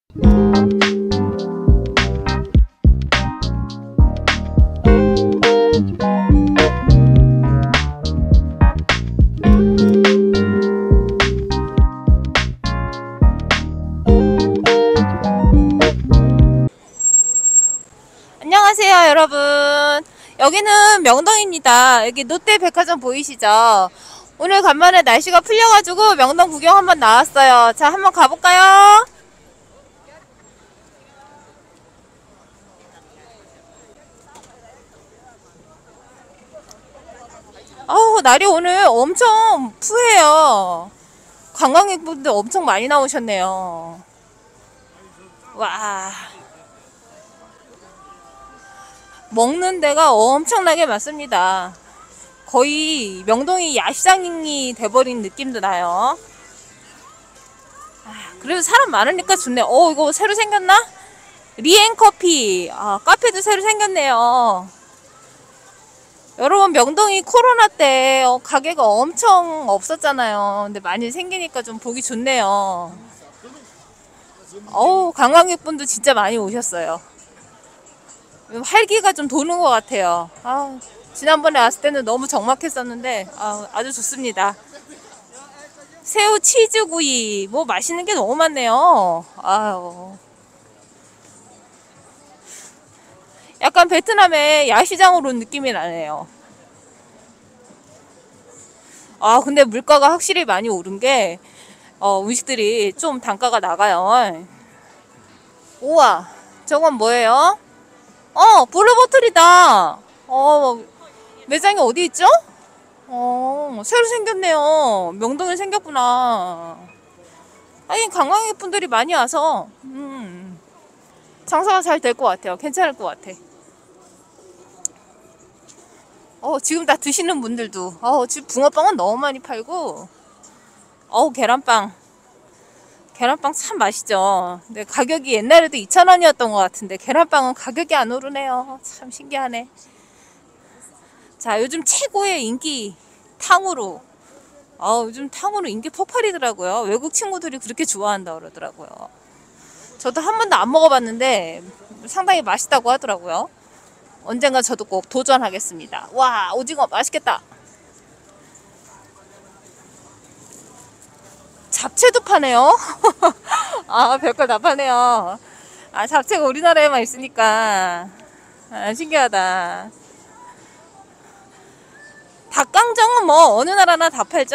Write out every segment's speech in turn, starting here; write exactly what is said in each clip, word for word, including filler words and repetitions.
안녕하세요 여러분, 여기는 명동입니다. 여기 롯데백화점 보이시죠? 오늘 간만에 날씨가 풀려가지고 명동 구경 한번 나왔어요. 자, 한번 가볼까요? 아우, 날이 오늘 엄청 푸해요. 관광객분들 엄청 많이 나오셨네요. 와, 먹는 데가 엄청나게 많습니다. 거의 명동이 야시장이 돼버린 느낌도 나요. 아, 그래도 사람 많으니까 좋네. 어, 이거 새로 생겼나? 리앤커피. 아, 카페도 새로 생겼네요. 여러분, 명동이 코로나 때 어, 가게가 엄청 없었잖아요. 근데 많이 생기니까 좀 보기 좋네요. 어우, 관광객분도 진짜 많이 오셨어요. 활기가 좀 도는 것 같아요. 아, 지난번에 왔을 때는 너무 적막했었는데 아, 아주 좋습니다. 새우 치즈구이 뭐 맛있는 게 너무 많네요. 아유, 약간 베트남의 야시장으로 온 느낌이 나네요. 아, 근데 물가가 확실히 많이 오른 게 어, 음식들이 좀 단가가 나가요. 우와, 저건 뭐예요? 어, 블루보틀이다. 어, 매장이 어디 있죠? 어, 새로 생겼네요. 명동에 생겼구나. 아니, 관광객분들이 많이 와서, 음, 장사가 잘 될 것 같아요. 괜찮을 것 같아. 어, 지금 다 드시는 분들도, 어, 지금 붕어빵은 너무 많이 팔고, 어우, 계란빵. 계란빵 참 맛있죠. 근데 가격이 옛날에도 이천 원이었던 것 같은데, 계란빵은 가격이 안 오르네요. 참 신기하네. 자, 요즘 최고의 인기 탕후루. 아, 요즘 탕후루 인기 폭발이더라고요. 외국 친구들이 그렇게 좋아한다 그러더라고요. 저도 한 번도 안 먹어봤는데 상당히 맛있다고 하더라고요. 언젠가 저도 꼭 도전하겠습니다. 와, 오징어 맛있겠다. 잡채도 파네요. 아, 별걸 다 파네요. 아, 잡채가 우리나라에만 있으니까 아, 신기하다. 닭강정은 뭐 어느 나라나 다 팔죠?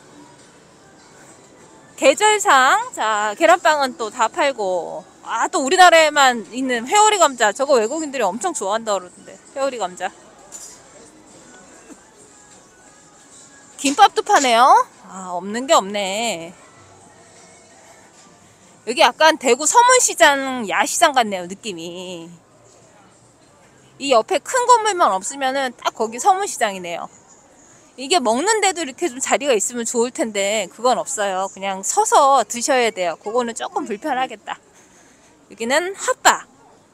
계절상. 자, 계란빵은 또 다 팔고. 아, 또 우리나라에만 있는 회오리 감자. 저거 외국인들이 엄청 좋아한다 그러던데. 회오리 감자. 김밥도 파네요. 아, 없는 게 없네. 여기 약간 대구 서문시장 야시장 같네요, 느낌이. 이 옆에 큰 건물만 없으면은 딱 거기 서문시장이네요. 이게 먹는데도 이렇게 좀 자리가 있으면 좋을 텐데 그건 없어요. 그냥 서서 드셔야 돼요. 그거는 조금 불편하겠다. 여기는 핫바.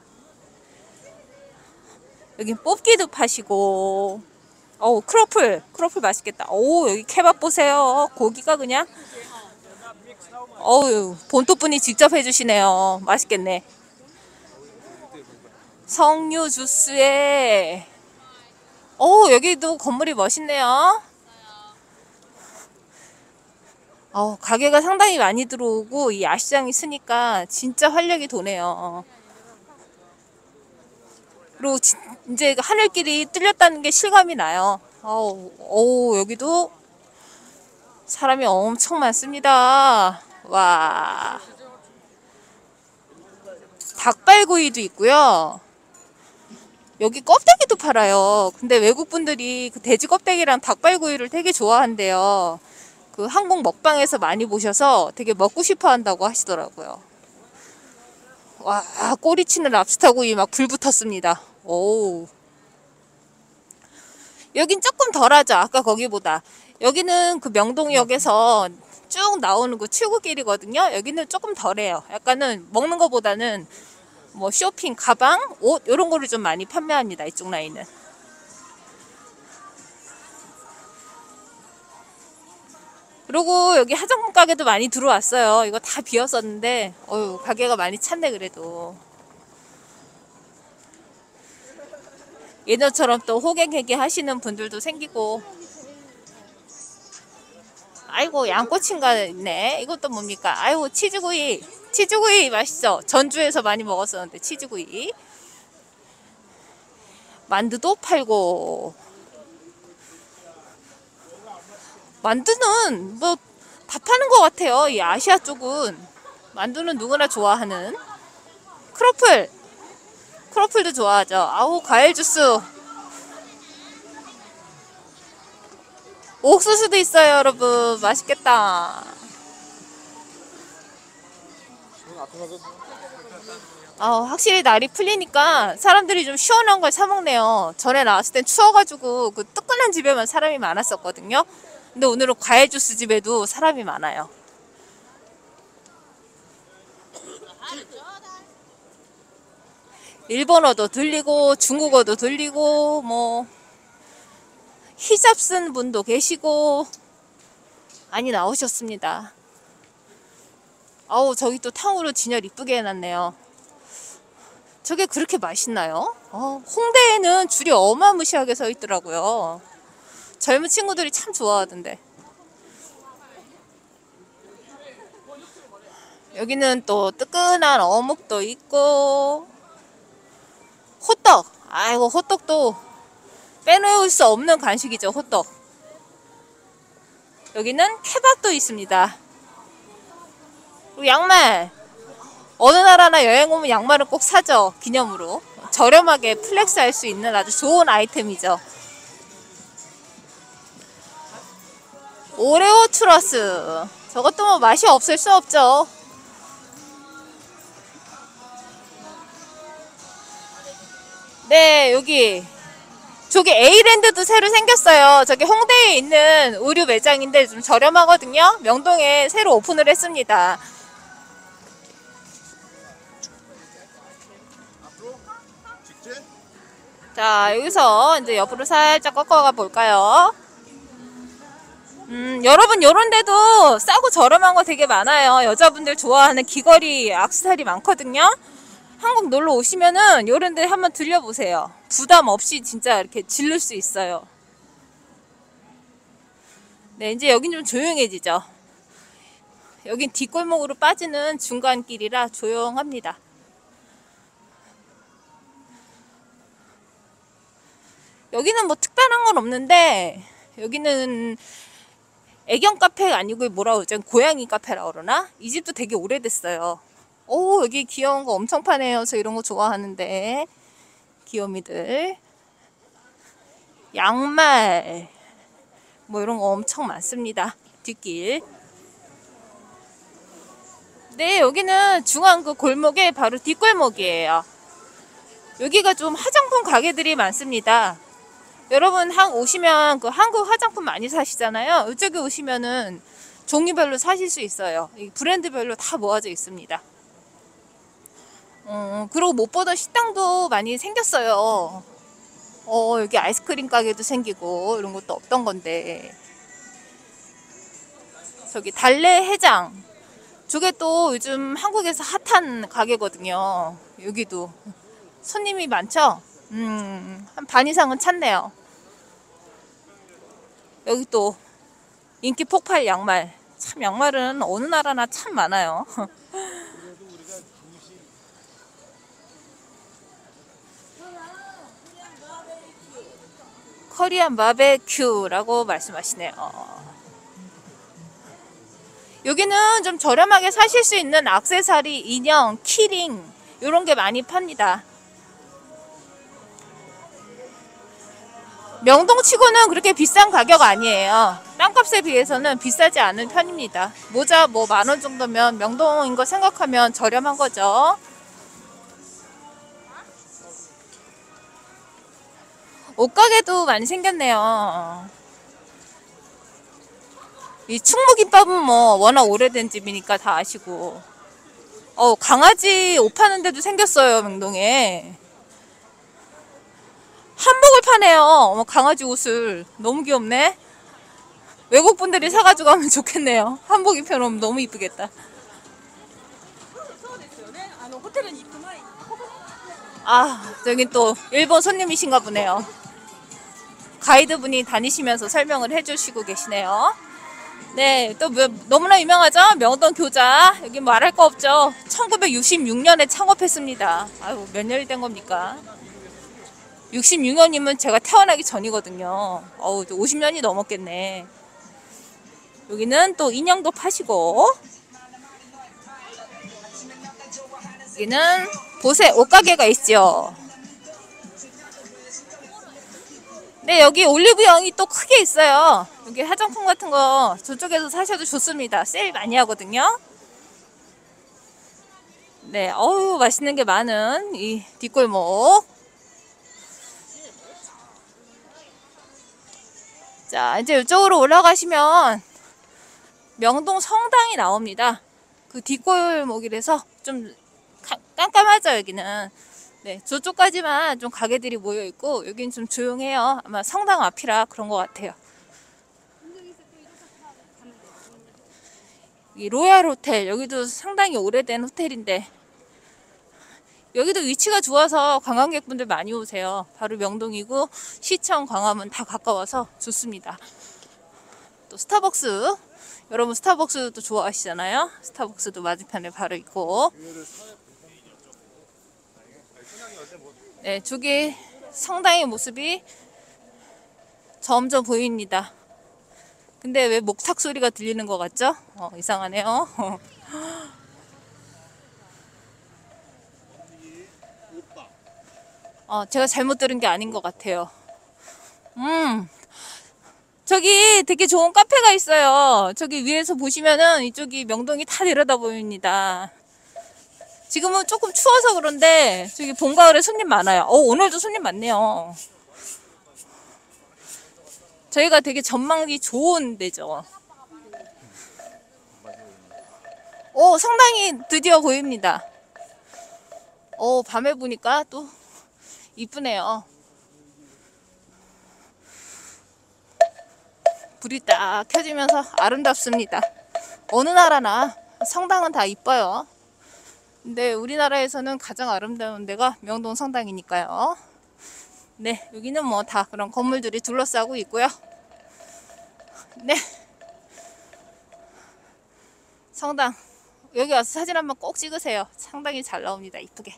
여긴 뽑기도 파시고. 어우, 크로플. 크로플 맛있겠다. 오, 여기 케밥 보세요. 고기가 그냥. 어우, 본토분이 직접 해주시네요. 맛있겠네. 석류 주스에. 오, 여기도 건물이 멋있네요. 어, 가게가 상당히 많이 들어오고 이 야시장이 있으니까 진짜 활력이 도네요. 그리고 지, 이제 하늘길이 뚫렸다는 게 실감이 나요. 어우, 어우, 여기도 사람이 엄청 많습니다. 와, 닭발구이도 있고요. 여기 껍데기도 팔아요. 근데 외국분들이 그 돼지 껍데기랑 닭발구이를 되게 좋아한대요. 그 한국 먹방에서 많이 보셔서 되게 먹고 싶어 한다고 하시더라고요. 와, 꼬리치는 랍스타구이 막 불 붙었습니다. 오. 여긴 조금 덜하죠. 아까 거기보다. 여기는 그 명동역에서 쭉 나오는 그 출구길이거든요. 여기는 조금 덜해요. 약간은 먹는 거보다는 뭐 쇼핑, 가방, 옷 이런 거를 좀 많이 판매합니다. 이쪽 라인은. 그리고 여기 화장품 가게도 많이 들어왔어요. 이거 다 비었었는데 어휴 가게가 많이 찼네. 그래도 예전처럼 또 호갱회계 하시는 분들도 생기고. 아이고 양꼬치인가 있네. 이것도 뭡니까? 아이고 치즈구이. 치즈구이 맛있죠? 전주에서 많이 먹었었는데 치즈구이. 만두도 팔고. 만두는 뭐 다 파는 것 같아요. 이 아시아 쪽은 만두는 누구나 좋아하는. 크로플 크로플도 좋아하죠. 아우 과일 주스. 옥수수도 있어요 여러분. 맛있겠다. 아, 확실히 날이 풀리니까 사람들이 좀 시원한 걸 사 먹네요. 전에 나왔을 땐 추워가지고 그 뜨끈한 집에만 사람이 많았었거든요. 근데 오늘은 과일 주스 집에도 사람이 많아요. 일본어도 들리고 중국어도 들리고 뭐 히잡 쓴 분도 계시고 많이 나오셨습니다. 아우 저기 또 탕후루 진열 이쁘게 해놨네요. 저게 그렇게 맛있나요? 어, 홍대에는 줄이 어마무시하게 서 있더라고요. 젊은 친구들이 참 좋아하던데. 여기는 또 뜨끈한 어묵도 있고 호떡. 아이고 호떡도 빼놓을 수 없는 간식이죠. 호떡. 여기는 케밥도 있습니다. 그리고 양말. 어느 나라나 여행 오면 양말은 꼭 사죠. 기념으로. 저렴하게 플렉스 할 수 있는 아주 좋은 아이템이죠. 오레오 추러스. 저것도 뭐 맛이 없을 수 없죠. 네, 여기 저기 A랜드도 새로 생겼어요. 저기 홍대에 있는 의류 매장인데 좀 저렴하거든요. 명동에 새로 오픈을 했습니다. 자, 여기서 이제 옆으로 살짝 꺾어가 볼까요? 음, 여러분 요런 데도 싸고 저렴한 거 되게 많아요. 여자분들 좋아하는 귀걸이, 액세서리 많거든요. 한국 놀러 오시면은 요런 데 한번 들려보세요. 부담 없이 진짜 이렇게 질를 수 있어요. 네, 이제 여긴 좀 조용해지죠. 여긴 뒷골목으로 빠지는 중간길이라 조용합니다. 여기는 뭐 특별한 건 없는데 여기는 애견 카페가 아니고 뭐라 그러죠? 고양이 카페라 그러나? 이 집도 되게 오래됐어요. 오, 여기 귀여운 거 엄청 파네요. 저 이런 거 좋아하는데. 귀요미들. 양말. 뭐 이런 거 엄청 많습니다. 뒷길. 네, 여기는 중앙 그 골목에 바로 뒷골목이에요. 여기가 좀 화장품 가게들이 많습니다. 여러분 한 오시면 그 한국 화장품 많이 사시잖아요. 이쪽에 오시면은 종류별로 사실 수 있어요. 브랜드별로 다 모아져 있습니다. 어, 그리고 못 보던 식당도 많이 생겼어요. 어, 여기 아이스크림 가게도 생기고 이런 것도 없던 건데. 저기 달래 해장. 저게 또 요즘 한국에서 핫한 가게거든요. 여기도 손님이 많죠? 음, 한 반 이상은 찼네요. 여기 또 인기 폭발 양말. 참 양말은 어느 나라나 참 많아요. 코리안 바베큐라고 말씀하시네요. 여기는 좀 저렴하게 사실 수 있는 액세서리, 인형, 키링 이런 게 많이 팝니다. 명동치고는 그렇게 비싼 가격 아니에요. 땅값에 비해서는 비싸지 않은 편입니다. 모자 뭐 만 원 정도면 명동인 거 생각하면 저렴한 거죠. 옷가게도 많이 생겼네요. 이 충무김밥은 뭐 워낙 오래된 집이니까 다 아시고. 어, 강아지 옷 파는 데도 생겼어요. 명동에. 한복을 파네요. 어머, 강아지 옷을. 너무 귀엽네. 외국 분들이 사가지고 가면 좋겠네요. 한복 입혀놓으면 너무 이쁘겠다. 아, 저기 또 일본 손님이신가 보네요. 가이드분이 다니시면서 설명을 해주시고 계시네요. 네, 또 뭐, 너무나 유명하죠? 명동 교자. 여기 말할 거 없죠? 천구백육십육 년에 창업했습니다. 아유, 몇 년이 된 겁니까? 육십육 년이면 제가 태어나기 전이거든요. 어우, 오십 년이 넘었겠네. 여기는 또 인형도 파시고, 여기는 보세 옷가게가 있죠. 네, 여기 올리브영이 또 크게 있어요. 여기 화장품 같은 거 저쪽에서 사셔도 좋습니다. 세일 많이 하거든요. 네, 어우, 맛있는 게 많은 이 뒷골목. 자, 이제 이쪽으로 올라가시면 명동 성당이 나옵니다. 그 뒷골목이라서 좀 깜깜하죠, 여기는. 네, 저쪽까지만 좀 가게들이 모여 있고, 여긴 좀 조용해요. 아마 성당 앞이라 그런 것 같아요. 이 로얄 호텔, 여기도 상당히 오래된 호텔인데, 여기도 위치가 좋아서 관광객분들 많이 오세요. 바로 명동이고, 시청, 광화문 다 가까워서 좋습니다. 또 스타벅스, 여러분 스타벅스도 좋아하시잖아요. 스타벅스도 맞은편에 바로 있고. 네, 저기 성당의 모습이 점점 보입니다. 근데 왜 목탁 소리가 들리는 것 같죠? 어, 이상하네요. 어, 제가 잘못 들은 게 아닌 것 같아요. 음, 저기 되게 좋은 카페가 있어요. 저기 위에서 보시면은 이쪽이 명동이 다 내려다 보입니다. 지금은 조금 추워서 그런데 저기 봄, 가을에 손님 많아요. 어, 오늘도 손님 많네요. 저희가 되게 전망이 좋은 데죠. 오, 성당이 드디어 보입니다. 오, 밤에 보니까 또 이쁘네요. 불이 딱 켜지면서 아름답습니다. 어느 나라나 성당은 다 이뻐요. 근데 우리나라에서는 가장 아름다운 데가 명동 성당이니까요. 네, 여기는 뭐 다 그런 건물들이 둘러싸고 있고요. 네, 성당 여기 와서 사진 한번 꼭 찍으세요. 상당히 잘 나옵니다. 이쁘게.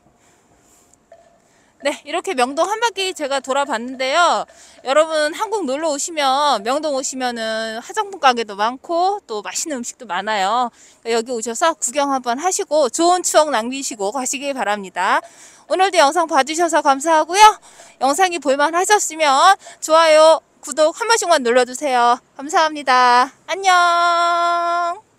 네, 이렇게 명동 한 바퀴 제가 돌아봤는데요. 여러분 한국 놀러 오시면 명동 오시면은 화장품 가게도 많고 또 맛있는 음식도 많아요. 여기 오셔서 구경 한번 하시고 좋은 추억 남기시고 가시기 바랍니다. 오늘도 영상 봐주셔서 감사하고요. 영상이 볼만 하셨으면 좋아요, 구독 한 번씩만 눌러주세요. 감사합니다. 안녕.